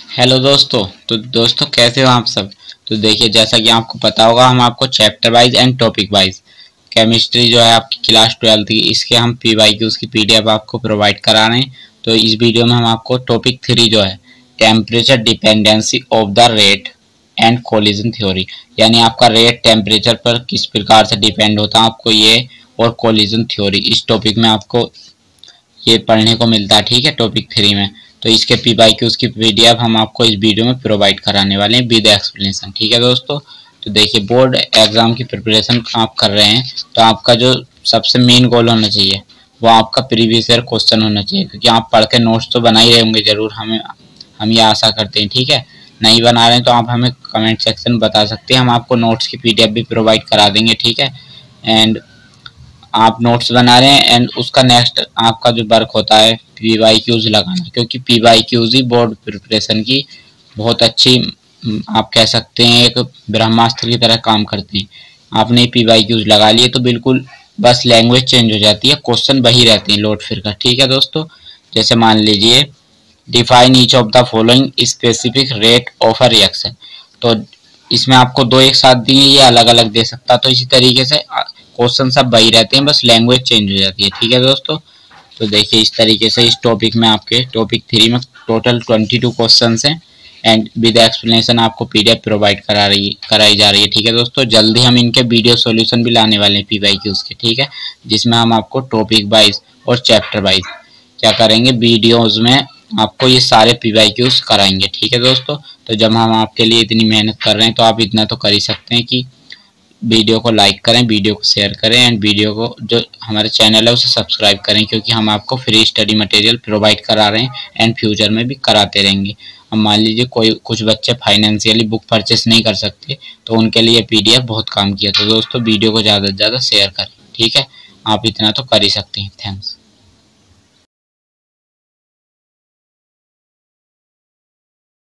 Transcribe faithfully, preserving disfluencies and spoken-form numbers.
Hello दोस्तों। तो दोस्तों कैसे हो आप सब। तो देखिए, जैसा कि आपको पता होगा, हम आपको chapter wise and topic wise chemistry जो है आपकी क्लास ट्वेल्थ की, इसके हम पी वाई क्यूज की पीडीएफ आपको प्रोवाइड करा रहे हैं। तो इस वीडियो में हम आपको टॉपिक थ्री जो है temperature dependency of the rate and collision theory, यानी आपका रेट टेम्परेचर पर किस प्रकार से डिपेंड होता है आपको ये, और कोलिजन थ्योरी, इस टॉपिक में आपको ये पढ़ने को मिलता है। ठीक है, टॉपिक थ्री में। तो इसके पी बाई क्यूज की पीडीएफ हम आपको इस वीडियो में प्रोवाइड कराने वाले हैं विद एक्सप्लेनेशन। ठीक है दोस्तों। तो देखिए, बोर्ड एग्जाम की प्रिपरेशन आप कर रहे हैं तो आपका जो सबसे मेन गोल होना चाहिए वो आपका प्रीवियस ईयर क्वेश्चन होना चाहिए, क्योंकि आप पढ़ के नोट्स तो बना ही रहे होंगे जरूर, हमें हम ये आशा करते हैं। ठीक है, नहीं बना रहे हैं तो आप हमें कमेंट सेक्शन में बता सकते हैं, हम आपको नोट्स की पीडीएफ भी प्रोवाइड करा देंगे। ठीक है, एंड आप नोट्स बना रहे हैं एंड उसका नेक्स्ट आपका जो वर्क होता है पी वाई क्यूज लगाना, क्योंकि पी वाई क्यूज ही बोर्ड प्रिपरेशन की बहुत अच्छी, आप कह सकते हैं, एक ब्रह्मास्त्र की तरह काम करते हैं। आपने पी वाई क्यूज लगा लिए तो बिल्कुल बस लैंग्वेज चेंज हो जाती है, क्वेश्चन वही रहते हैं लोड फिर का। ठीक है दोस्तों, जैसे मान लीजिए define each of the following specific rate of a reaction, तो इसमें आपको दो एक साथ दिए, ये अलग अलग दे सकता। तो इसी तरीके से क्वेश्चन सब वही रहते हैं, बस लैंग्वेज चेंज हो जाती है। ठीक है दोस्तों। तो देखिए, इस तरीके से इस टॉपिक में आपके टॉपिक थ्री में टोटल ट्वेंटी टू क्वेश्चन हैं एंड विद एक्सप्लेनेशन आपको पीडीएफ प्रोवाइड करा रही कराई जा रही है। ठीक है दोस्तों, जल्दी हम इनके वीडियो सॉल्यूशन भी लाने वाले हैं पी वाई क्यूज के। ठीक है, जिसमें हम आपको टॉपिक वाइज और चैप्टर वाइज क्या करेंगे, वीडियोज में आपको ये सारे पी वाई क्यूज कराएंगे। ठीक है दोस्तों। तो जब हम आपके लिए इतनी मेहनत कर रहे हैं तो आप इतना तो कर ही सकते हैं कि वीडियो को लाइक करें, वीडियो को शेयर करें एंड वीडियो को जो हमारे चैनल है उसे सब्सक्राइब करें, क्योंकि हम आपको फ्री स्टडी मटेरियल प्रोवाइड करा रहे हैं एंड फ्यूचर में भी कराते रहेंगे। अब मान लीजिए कोई कुछ बच्चे फाइनेंशियली बुक परचेस नहीं कर सकते तो उनके लिए पीडीएफ बहुत काम किया। तो दोस्तों वीडियो को ज़्यादा से ज़्यादा शेयर करें। ठीक है, आप इतना तो कर ही सकते हैं। थैंक्स।